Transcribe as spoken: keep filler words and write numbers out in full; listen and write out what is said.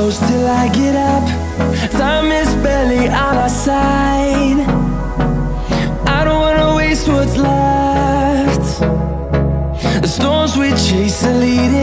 close till I get up. Time is barely on our side. I don't wanna waste what's left. The storms we chase are leading